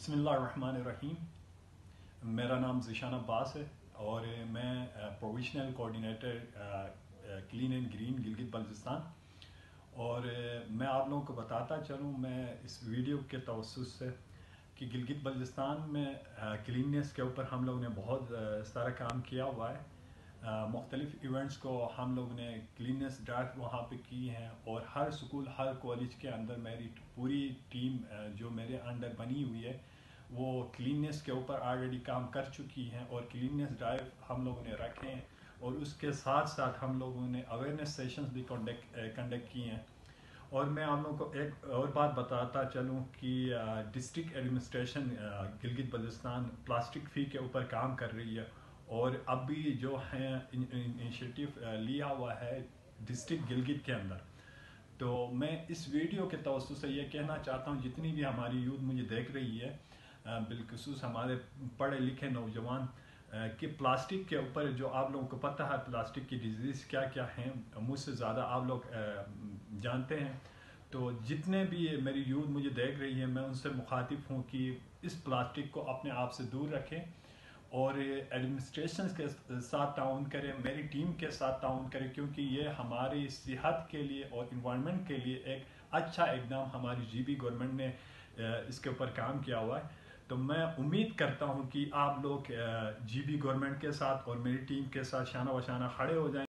बिस्मिल्लाहिर्रहमानिर्रहीम। मेरा नाम ज़ीशान अब्बास है और मैं provisional coordinator clean and green Gilgit Baltistan. और मैं आप लोगों को बताता चलूँ मैं इस वीडियो के तवस्सुस से कि गिलगित बल्तिस्तान में क्लीननेस के ऊपर हम लोगों ने बहुत सारा काम किया हुआ है। मुख्तलिफ़ इवेंट्स को हम लोग ने क्लीननेस ड्राइव वहाँ पे की हैं और हर स्कूल हर कॉलेज के अंदर मेरी पूरी टीम जो मेरे अंडर बनी हुई है वो क्लीननेस के ऊपर ऑलरेडी काम कर चुकी हैं और क्लीननेस ड्राइव हम लोगों ने रखे हैं और उसके साथ साथ हम लोगों ने अवेयरनेस सेशंस भी कंडक्ट किए हैं। और मैं आप लोगों को एक और बात बताता चलूँ कि district administration Gilgit Baltistan plastic free के ऊपर काम कर रही है और अब भी जो है इनिशिएटिव लिया हुआ है डिस्ट्रिक्ट गिलगित के अंदर। तो मैं इस वीडियो के तवज्जुह से ये कहना चाहता हूँ जितनी भी हमारी यूथ मुझे देख रही है, बिलखुसूस हमारे पढ़े लिखे नौजवान, कि प्लास्टिक के ऊपर जो आप लोगों को पता है प्लास्टिक की डिजीज़ क्या क्या हैं, मुझसे ज़्यादा आप लोग जानते हैं। तो जितने भी मेरी यूथ मुझे देख रही है मैं उनसे मुखातिब हूँ कि इस प्लास्टिक को अपने आप से दूर रखें और एडमिनिस्ट्रेशन के साथ ताउन करें, मेरी टीम के साथ ताउन करें, क्योंकि ये हमारी सेहत के लिए और इन्वायरमेंट के लिए एक अच्छा इकदाम हमारी जीबी गवर्नमेंट ने इसके ऊपर काम किया हुआ है। तो मैं उम्मीद करता हूँ कि आप लोग जीबी गवर्नमेंट के साथ और मेरी टीम के साथ शाना बशाना खड़े हो जाएं।